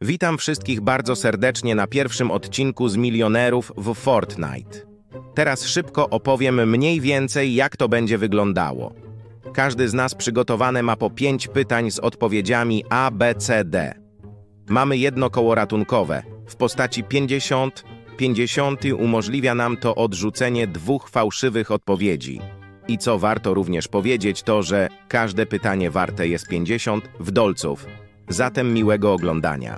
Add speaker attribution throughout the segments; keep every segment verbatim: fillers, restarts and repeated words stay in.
Speaker 1: Witam wszystkich bardzo serdecznie na pierwszym odcinku z Milionerów w Fortnite. Teraz szybko opowiem mniej więcej, jak to będzie wyglądało. Każdy z nas przygotowane ma po pięć pytań z odpowiedziami A, B, C, D. Mamy jedno koło ratunkowe w postaci pięćdziesiąt. pięćdziesiąt umożliwia nam to odrzucenie dwóch fałszywych odpowiedzi. I co warto również powiedzieć, to że każde pytanie warte jest pięćdziesiąt w dolców. Zatem miłego oglądania.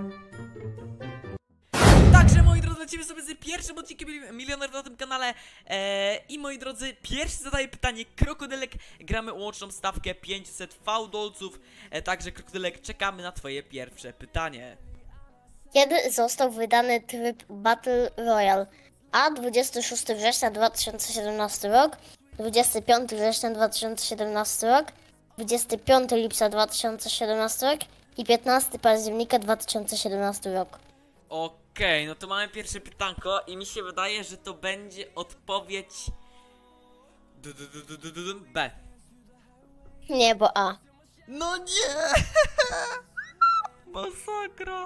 Speaker 2: Także moi drodzy, lecimy sobie z pierwszym odcinkiem Milionerów na tym kanale eee, I moi drodzy, pierwszy zadaje pytanie Krokodylek. Gramy łączną stawkę pięćset V-dolców, eee, także Krokodylek, czekamy na twoje pierwsze pytanie.
Speaker 3: Kiedy został wydany tryb Battle Royale? A. dwudziestego szóstego września dwa tysiące siedemnastego rok, dwudziestego piątego września dwa tysiące siedemnastego rok, dwudziestego piątego lipca dwa tysiące siedemnastego rok i piętnastego października dwa tysiące siedemnastego rok.
Speaker 2: Okej, okay, no to mamy pierwsze pytanko i mi się wydaje, że to będzie odpowiedź du, du, du, du, du, du, B.
Speaker 3: Nie, bo A.
Speaker 2: No nie! Masakra!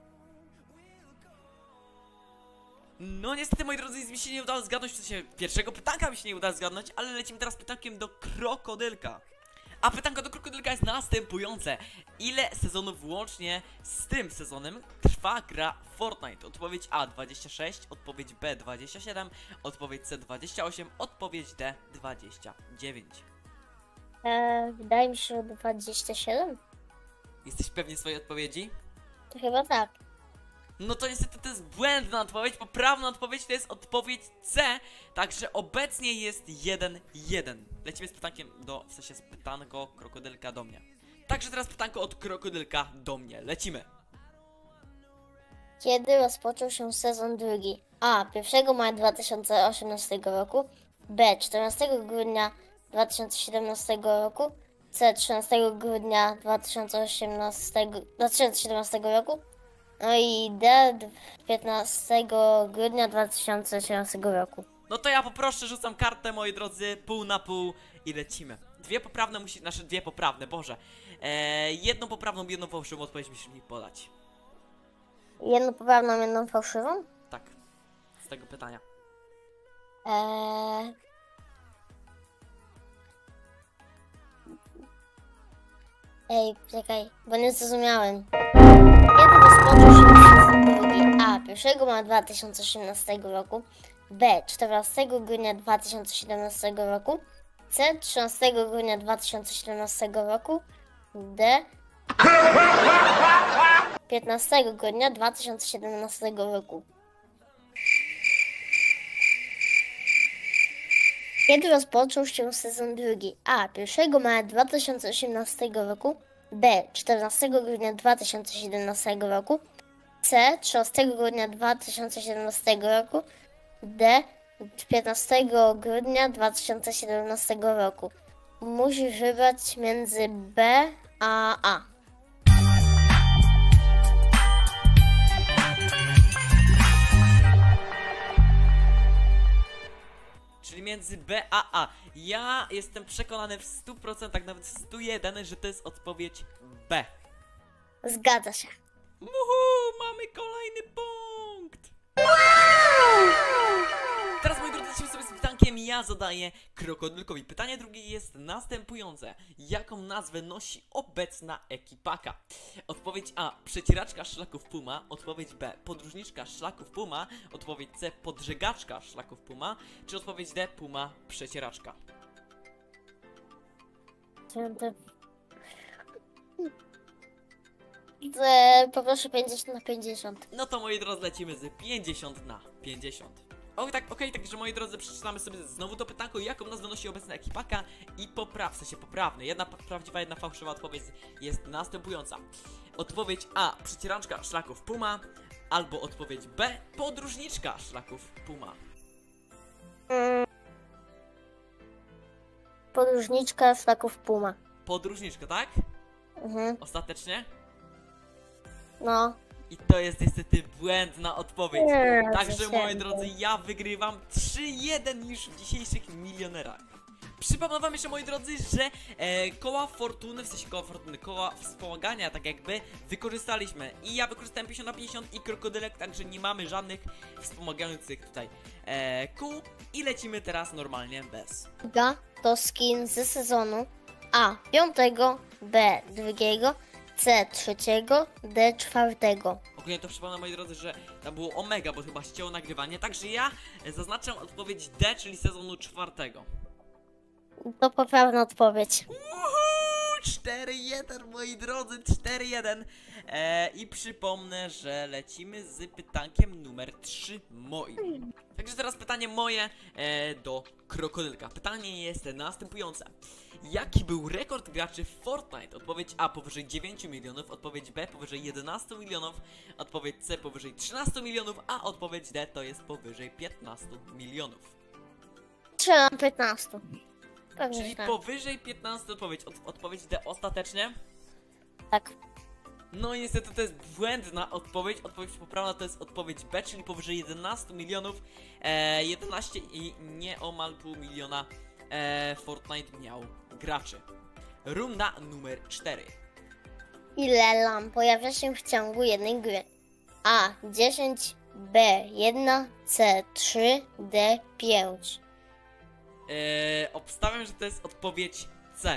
Speaker 2: No niestety, moi drodzy, mi się nie udało zgadnąć, w sensie pierwszego pytanka mi się nie udało zgadnąć, ale lecimy teraz pytankiem do Krokodylka. A pytanko do Krokodylka jest następujące. Ile sezonów łącznie z tym sezonem trwa gra Fortnite? Odpowiedź A dwadzieścia sześć, odpowiedź B dwadzieścia siedem, odpowiedź C dwadzieścia osiem, odpowiedź D dwadzieścia dziewięć.
Speaker 3: Eee, wydaje mi się, że dwadzieścia siedem?
Speaker 2: Jesteś pewni swojej odpowiedzi?
Speaker 3: To chyba tak.
Speaker 2: No to niestety to jest błędna odpowiedź, poprawna odpowiedź to jest odpowiedź C. Także obecnie jest jeden jeden. Lecimy z pytankiem do, w sensie z pytanko Krokodylka do mnie. Także teraz pytanko od Krokodylka do mnie, lecimy.
Speaker 3: Kiedy rozpoczął się sezon drugi? A. pierwszego maja dwa tysiące osiemnastego roku, B. czternastego grudnia dwa tysiące siedemnastego roku, C. trzynastego grudnia dwa tysiące osiemnastego, dwa tysiące siedemnastego roku, no i D. piętnastego grudnia dwa tysiące siedemnastego roku.
Speaker 2: No to ja poproszę, rzucam kartę, moi drodzy, pół na pół i lecimy. Dwie poprawne musi, znaczy dwie poprawne, Boże. Eee, jedną poprawną, jedną fałszywą odpowiedź musisz mi podać.
Speaker 3: Jedną poprawną, jedną fałszywą?
Speaker 2: Tak, z tego pytania.
Speaker 3: Eee... Ej, czekaj, bo nie zrozumiałem. Kiedy rozpoczął się sezon drugi? A. pierwszego maja dwa tysiące osiemnastego roku, B. czternastego grudnia dwa tysiące siedemnastego roku, C. trzynastego grudnia dwa tysiące siedemnastego roku, D. piętnastego grudnia dwa tysiące siedemnastego roku. Kiedy rozpoczął się sezon drugi? A. pierwszego maja dwa tysiące osiemnastego roku, B. czternastego grudnia dwa tysiące siedemnastego roku, C. trzynastego grudnia dwa tysiące siedemnastego roku, D. piętnastego grudnia dwa tysiące siedemnastego roku. Musisz wybrać między B a A.
Speaker 2: Czyli między B a A. Ja jestem przekonany w stu procentach, nawet w stu jeden, że to jest odpowiedź B.
Speaker 3: Zgadza się.
Speaker 2: Muhu, mamy kolejny punkt! Teraz, moi drodzy, lecimy sobie z pytankiem. Ja zadaję Krokodylkowi. Pytanie drugie jest następujące. Jaką nazwę nosi obecna ekipaka? Odpowiedź A. Przecieraczka szlaków Puma. Odpowiedź B. Podróżniczka szlaków Puma. Odpowiedź C. Podżegaczka szlaków Puma. Czy odpowiedź D. Puma przecieraczka?
Speaker 3: Poproszę pięćdziesiąt na pięćdziesiąt.
Speaker 2: No to, moi drodzy, lecimy z pięćdziesiąt na pięćdziesiąt. O, tak, okej, okay, także moi drodzy, przeczytamy sobie znowu to pytanko, jaką nazwę nosi obecna ekipaka i popraw, w sensie poprawny. Jedna prawdziwa, jedna fałszywa odpowiedź jest następująca. Odpowiedź A. Przecieraczka szlaków Puma, albo odpowiedź B. Podróżniczka szlaków Puma.
Speaker 3: Hmm. Podróżniczka szlaków Puma.
Speaker 2: Podróżniczka, tak?
Speaker 3: Mhm.
Speaker 2: Ostatecznie?
Speaker 3: No.
Speaker 2: I to jest niestety błędna odpowiedź.
Speaker 3: Nie,
Speaker 2: Także, moi drodzy, ja wygrywam trzy jeden już w dzisiejszych milionerach. Przypomnę wam jeszcze, moi drodzy, że e, koła fortuny, w sensie koła fortuny, koła wspomagania, tak jakby wykorzystaliśmy. I ja wykorzystałem pięćdziesiąt na pięćdziesiąt i krokodylek, także nie mamy żadnych wspomagających tutaj e, kół. I lecimy teraz normalnie bez.
Speaker 3: Druga to skin z sezonu A piątego, B drugiego, C trzeciego, D czwartego.
Speaker 2: Ogólnie to przypomnę, moi drodzy, że tam było omega, bo chyba ścięło nagrywanie. Także ja e, zaznaczam odpowiedź D, czyli sezonu czwartego.
Speaker 3: To poprawna odpowiedź.
Speaker 2: cztery jeden, moi drodzy, cztery jeden. E, I przypomnę, że lecimy z pytankiem numer trzy moim. Także teraz pytanie moje e, do krokodylka. Pytanie jest następujące. Jaki był rekord graczy w Fortnite? Odpowiedź A powyżej dziewięciu milionów, odpowiedź B powyżej jedenastu milionów, odpowiedź C powyżej trzynastu milionów, a odpowiedź D to jest powyżej piętnastu milionów.
Speaker 3: Strzelam piętnaście. Pewnie,
Speaker 2: Czyli
Speaker 3: że tak.
Speaker 2: powyżej piętnastu odpowiedź. Od, odpowiedź D ostatecznie?
Speaker 3: Tak.
Speaker 2: No i niestety to jest błędna odpowiedź. Odpowiedź poprawna to jest odpowiedź B, czyli powyżej jedenastu milionów. E, jedenaście i nieomal pół miliona e, Fortnite miał graczy. Runda numer cztery.
Speaker 3: Ile lamp pojawia się w ciągu jednej gry? A dziesięć, B jeden, C trzy, D pięć.
Speaker 2: E, obstawiam, że to jest odpowiedź C.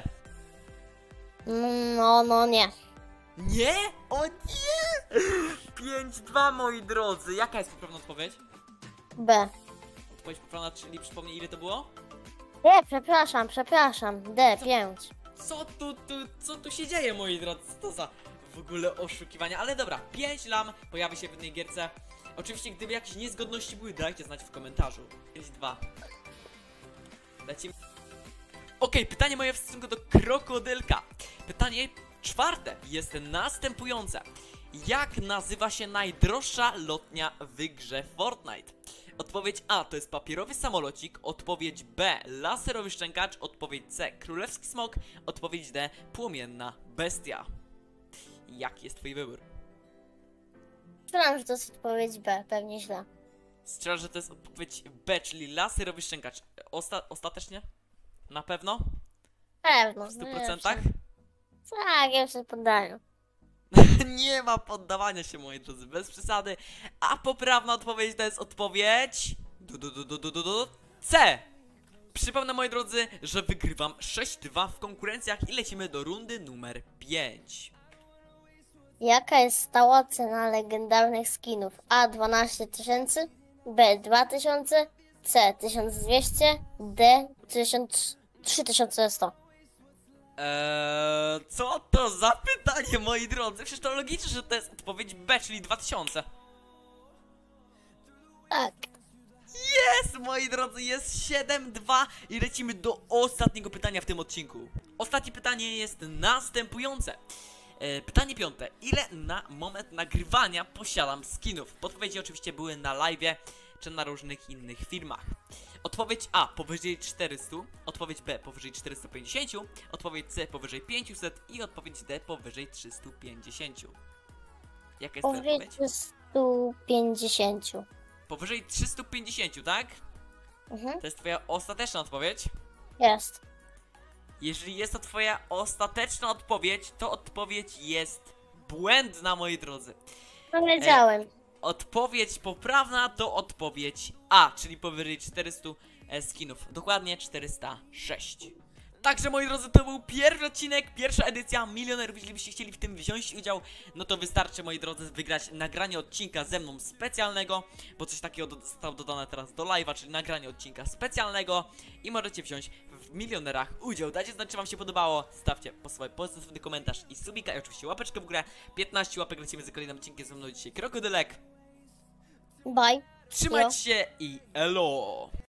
Speaker 3: No, no nie.
Speaker 2: Nie? O nie! pięć dwa, moi drodzy. Jaka jest poprawna odpowiedź?
Speaker 3: B.
Speaker 2: Odpowiedź poprawna, czyli przypomnij, ile to było?
Speaker 3: Nie, przepraszam, przepraszam. D pięć.
Speaker 2: Co tu, tu, co tu się dzieje, moi drodzy? Co to za w ogóle oszukiwania? Ale dobra, pięć lam pojawi się w jednej gierce. Oczywiście, gdyby jakieś niezgodności były, dajcie znać w komentarzu. pięć dwa. Lecimy. Okej, pytanie moje w stosunku do krokodylka. Pytanie czwarte jest następujące. Jak nazywa się najdroższa lotnia w grze Fortnite? Odpowiedź A to jest papierowy samolocik, odpowiedź B laserowy szczękacz, odpowiedź C królewski smok, odpowiedź D płomienna bestia. Jaki jest twój wybór?
Speaker 3: Strzelam, że to jest odpowiedź B, pewnie źle.
Speaker 2: Strzelam, że to jest odpowiedź B, czyli laserowy szczękacz. Osta ostatecznie? Na pewno?
Speaker 3: Pewno.
Speaker 2: W stu procentach?
Speaker 3: Tak, ja się poddaję.
Speaker 2: Nie ma poddawania się, moi drodzy, bez przesady. A poprawna odpowiedź to jest odpowiedź du, du, du, du, du, du, du, C. Przypomnę, moi drodzy, że wygrywam sześć dwa w konkurencjach i lecimy do rundy numer pięć.
Speaker 3: Jaka jest stała cena legendarnych skinów? A dwanaście tysięcy, B dwa tysiące, C tysiąc dwieście, D trzy tysiące sto.
Speaker 2: Eee, co to za pytanie, moi drodzy? Przecież to logiczne, że to jest odpowiedź B, czyli dwa tysiące.
Speaker 3: Tak.
Speaker 2: Jest, moi drodzy, jest siedem dwa i lecimy do ostatniego pytania w tym odcinku. Ostatnie pytanie jest następujące. E, pytanie piąte. Ile na moment nagrywania posiadam skinów? Podpowiedzi oczywiście były na live'ie czy na różnych innych filmach. Odpowiedź A powyżej czterysta, odpowiedź B powyżej czterysta pięćdziesiąt, odpowiedź C powyżej pięćset i odpowiedź D powyżej trzysta pięćdziesiąt. Jaka jest ta
Speaker 3: Powyżej
Speaker 2: odpowiedź?
Speaker 3: trzysta pięćdziesiąt.
Speaker 2: Powyżej trzysta pięćdziesiąt, tak?
Speaker 3: Mhm.
Speaker 2: To jest twoja ostateczna odpowiedź?
Speaker 3: Jest.
Speaker 2: Jeżeli jest to twoja ostateczna odpowiedź, to odpowiedź jest błędna, moi drodzy.
Speaker 3: Powiedziałem.
Speaker 2: Odpowiedź poprawna to odpowiedź A, czyli powyżej czterysta e, skinów. Dokładnie czterysta sześć. Także, moi drodzy, to był pierwszy odcinek, pierwsza edycja Milionerów. Jeśli byście chcieli w tym wziąć udział, no to wystarczy, moi drodzy, wygrać nagranie odcinka ze mną specjalnego, bo coś takiego do zostało dodane teraz do live'a, czyli nagranie odcinka specjalnego i możecie wziąć w Milionerach udział. Dajcie znać, czy wam się podobało, stawcie po swój pozytywny komentarz i subika i oczywiście łapeczkę w górę. piętnaście łapek, lecimy z kolejnym odcinkiem, ze mną dzisiaj Krokodylek.
Speaker 3: Bye.
Speaker 2: Trzymajcie się i elo!